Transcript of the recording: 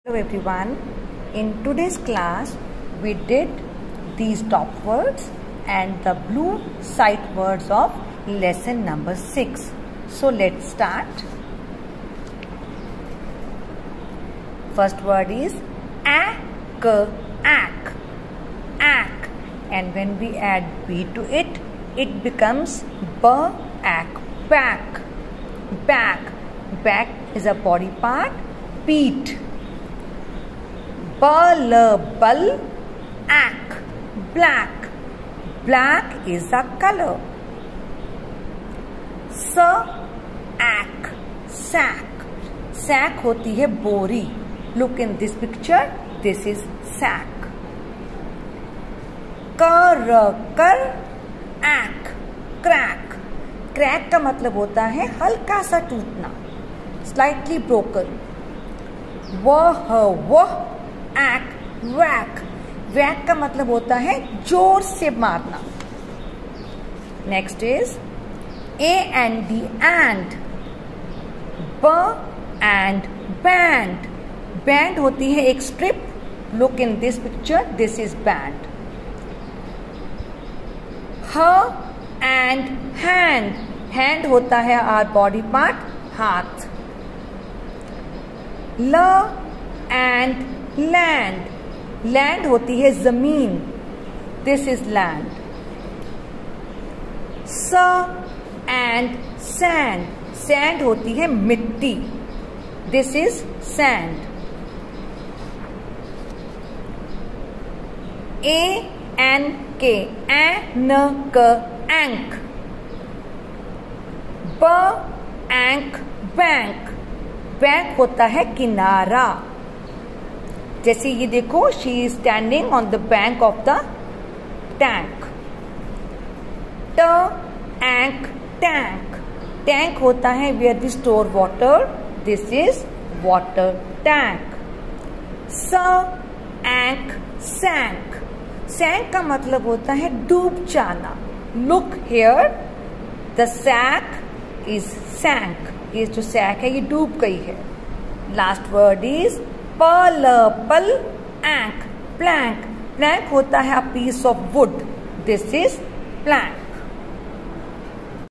Hello everyone, in today's class we did these top words and the blue sight words of lesson number 6. So let's start. First word is ack, ack, ack, and when we add b to it, it becomes back, back, back. Back is a body part. Beat. Ball, ack, black. Black is a color. Ack, sack. Sack होती है बोरी. Look in this picture. This is sack. Ack, crack. Crack का मतलब होता है हल्का सा टूटना. Slightly broken. Ack, whack. Whack का मतलब होता है जोर से मारना. Next is and and. And band. Band होती है एक strip. Look in this picture. This is band. And hand. Hand होता है our body part. हाथ. And land. Land होती है जमीन. This is land. And sand. Sand होती है मिट्टी. This is sand. Ank. Ank. Bank. Bank होता है किनारा. जैसे ये देखो, she is standing on the bank of the tank. Tank. Tank होता है where we store water. This is water tank. Sank. Sank का मतलब होता है डूब जाना. Look here, the sack is sank. ये जो sack है ये डूब गई है. Last word is plank. Plank होता है a piece of wood. This is plank.